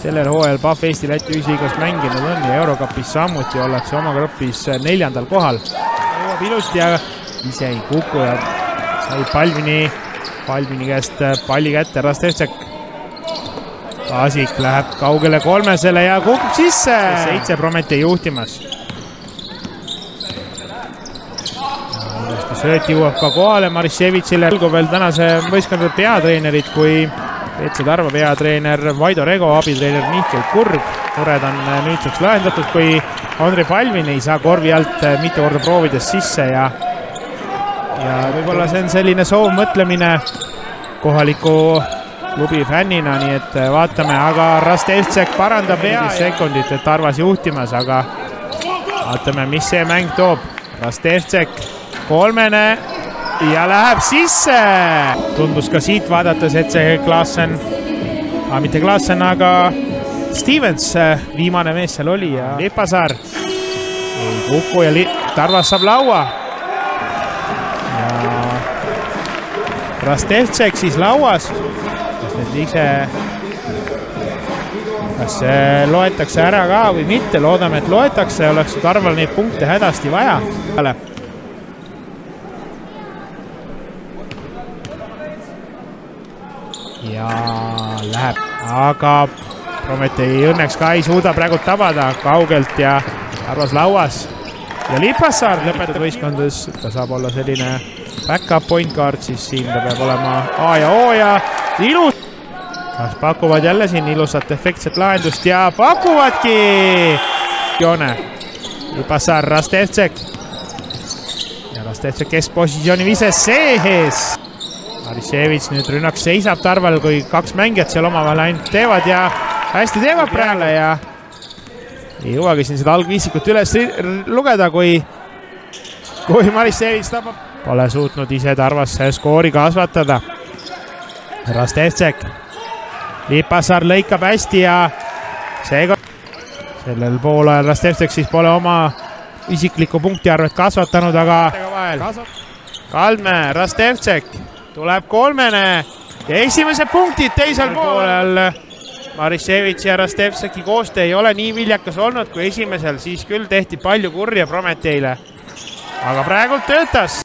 sellel hooajal Pahv Eesti-Läti ühisliigas mänginud on ja Eurokapis samuti ollakse oma grupis 4. kohal. Jõuab ilusti ja ise ei kuku ja sai Palvini käest palli kätte Rastevtsek. Kaasik läheb kaugele 3-sele ja kukub sisse. 7 Prometee juhtimas. Sööt jõuab ka kohale Marissevitsile. Algu veel tänase võistkondade peatreenerid, kui PC Tarva peatreener Vaido Rego, abitreener Mihkel Kurg. Mured on nüüdseks lahendatud, kui Andrei Palvin ei saa korvi alt mitu korda proovides sisse ja võib-olla see on selline soovmõtlemine kohaliku klubi fännina, nii et vaatame, aga Rastevtsek parandab 15 sekundit, et Tarvas juhtimas, aga vaatame, mis see mäng toob. Rastevtsek 3 ja läheb sisse. Tundus ka siit vaadates, et see Klaassen, mitte Klaassen, aga Stevens, viimane mees seal oli ja Lipasaar ei kuku ja Tarvas saab laua. Ja Rastevtsek siis lauas. Kas loetakse ära ka või mitte, loodame, et loetakse, oleks Tarval neid punkte hädasti vaja. Ja läheb, aga Prometee õnneks ka ei suuda praegu tabada kaugelt ja Tarvas lauas. Ja Lipasaar lõpetab võistkondades, ta saab olla selline backup point guard, siis siin ta peab olema A ja O ja ilus. Kas pakuvad jälle siin ilusat efektset lahendust ja pakuvadki joone. Lipasaar, Rastevtsek. Ja Rastevtsek keskpositsiooni vises sees. Marissevits nüüd rünnak seisab Tarval, kui 2 mängijat seal omavahel ainult teevad ja hästi teevad peale ja ei jõuagi siin seda algviisikut üles lugeda, kui Marissevits tabab. Pole suutnud ise Tarvasse skoori kasvatada. Rastevtsek. Lipasaar lõikab hästi ja seega sellel poolajal Rastevtsek siis pole oma isiklikku punktiarvet kasvatanud, aga Kaldme, Rastevtsek tuleb 3 ja esimesed punktid teisel poolel. Marissevits ja Rastevtseki koostöö ei ole nii viljakas olnud kui esimesel, siis küll tehti palju kurja Prometeile. Aga praegult töötas.